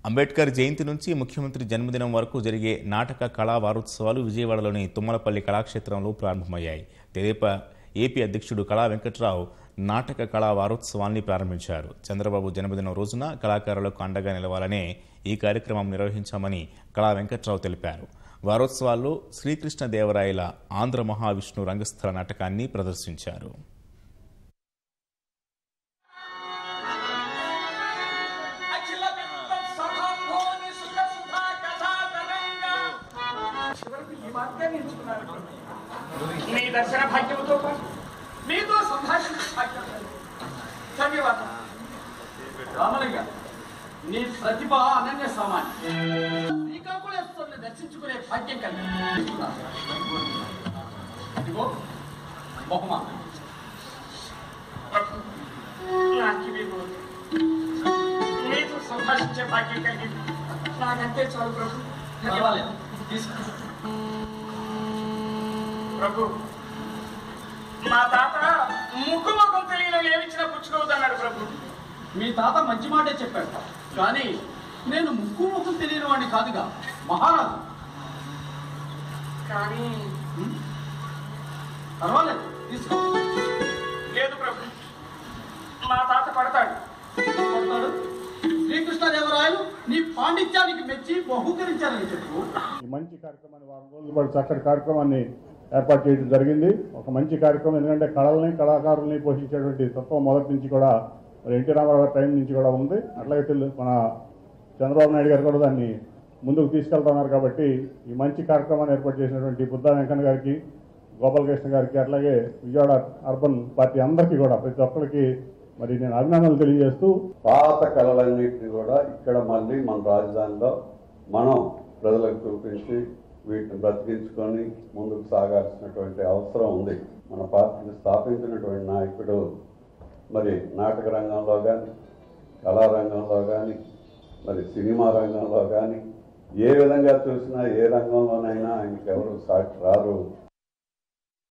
అంబేద్కర్ జయంతి నుంచి ముఖ్యమంత్రి జన్మదినం వరకు జరిగే నాటక కళా వారోత్సవాలు విజయవాడలోని తుమ్మలపల్లి కళాక్షేత్రంలో ప్రారంభమయ్యాయి. తెదేపా ఏపీ అధ్యక్షుడు కళా వెంకట్రావు నాటక కళా వారోత్సవాన్ని ప్రారంభించారు. చంద్రబాబు జన్మదినం రోజున కళాకారులకు అండగా నిలవాలనే ఈ కార్యక్రమం నిర్వహించామని కళా వెంకట్రావు తెలిపారు. వారోత్సవాల్లో శ్రీకృష్ణదేవరాయల ఆంధ్ర మహావిష్ణు రంగస్థల నాటకాన్ని ప్రదర్శించారు. మీ దర్శన భాగ్యంతో పాటు మీతో సంభాషించే భాగ్యం ధన్యవాదాలు. రామలింగ, నీ ప్రతిభ అనన్య సామాన్య. శ్రీకాకుళేశ్వరుని దర్శించుకునే భాగ్యం కలిగింది. ఇదిగో బహుమానం. నాకు మీతో సంభాషించే భాగ్యం కలిగింది. నాకంతే చాలు ప్రభు. ధన్యవాదాలు. ప్రభు, మా తాత ముఖం తెలియని ఏమిచ్చినా పుచ్చుకోవద్దన్నాడు ప్రభు. మీ తాత మంచి మాటే చెప్పాడు, కానీ నేను ముఖం తెలియని వాడిని కాదుగా, మహారాజు. కానీ పర్వాలేదు, తీసుకో. లేదు ప్రభు, మా తాత పడతాడు. శ్రీకృష్ణదేవరాయలు నీ పాండిత్యానికి మెచ్చి బహుకరించారని చెప్పు. ఈ మంచి కార్యక్రమాన్ని వారం రోజుల పాటు చక్కటి కార్యక్రమాన్ని ఏర్పాటు చేయడం జరిగింది. ఒక మంచి కార్యక్రమం, ఎందుకంటే కళల్ని కళాకారుల్ని పోషించేటువంటి తత్వం మొదటి నుంచి కూడా ఎన్టీ రామారావు టైం నుంచి కూడా ఉంది. అట్లాగే మన చంద్రబాబు నాయుడు గారు కూడా దాన్ని ముందుకు తీసుకెళ్తున్నారు. కాబట్టి ఈ మంచి కార్యక్రమాన్ని ఏర్పాటు చేసినటువంటి బుద్ధా వెంకన్న గారికి, గోపాలకృష్ణ గారికి, అట్లాగే విజయవాడ అర్బన్ పార్టీ అందరికీ కూడా ప్రతి ఒక్కరికి మరి నేను అభినందనలు తెలియజేస్తూ, పాత కళలన్నింటినీ కూడా ఇక్కడ మళ్ళీ మన రాజధానిలో మనం ప్రజలకు చూపించి వీటిని బ్రతికించుకొని ముందుకు సాగాల్సినటువంటి అవసరం ఉంది. మన పార్టీని స్థాపించినటువంటి నాయకుడు మరి నాటక రంగంలో కానీ, కళారంగంలో కానీ, మరి సినిమా రంగంలో కానీ ఏ విధంగా చూసినా ఏ రంగంలోనైనా ఆయనకి ఎవరు సాటి రారు.